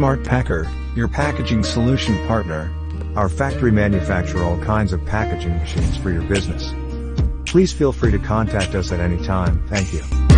Smart Packer, your packaging solution partner. Our factory manufacture all kinds of packaging machines for your business. Please feel free to contact us at any time. Thank you.